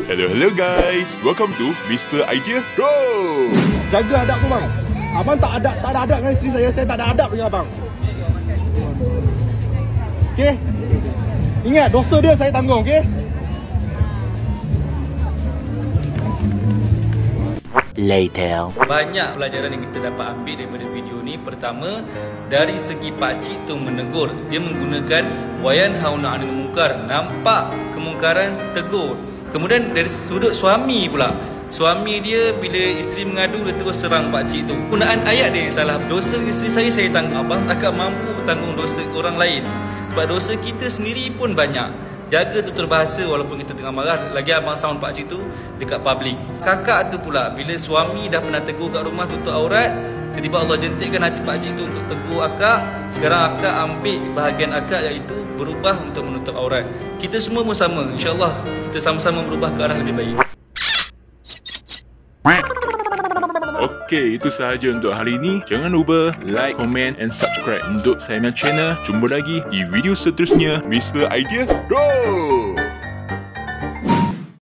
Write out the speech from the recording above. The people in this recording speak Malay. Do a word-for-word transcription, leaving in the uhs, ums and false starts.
Hello hello guys, welcome to Mister Idea Go. Jaga adab tu bang. Abang tak adab, tak ada adab dengan isteri saya. Saya tak ada adab dengan abang. Okey. Ingat dosa dia saya tanggung, okey? Later. Banyak pelajaran yang kita dapat ambil daripada video ni. Pertama, dari segi pakcik tu menegur, dia menggunakan wayan hauna 'anil munkar, nampak kemungkaran tegur. Kemudian dari sudut suami pula, suami dia bila isteri mengadu dia terus serang pakcik tu. Penggunaan ayat dia yang salah. Dosa isteri saya saya tanggung, abang takkan mampu tanggung dosa orang lain. Sebab dosa kita sendiri pun banyak. Jaga tutur bahasa walaupun kita tengah marah. Lagi abang sound pakcik tu dekat public. Kakak tu pula, bila suami dah pernah tegur kat rumah tutup aurat, tiba-tiba Allah jentikkan hati pakcik tu untuk tegur akak. Sekarang akak ambil bahagian akak, iaitu berubah untuk menutup aurat. Kita semua pun sama, InsyaAllah kita sama-sama berubah ke arah lebih baik. Okey, itu sahaja untuk hari ini. Jangan lupa like, komen and subscribe untuk saya punya channel. Jumpa lagi di video seterusnya Mister Idea Go.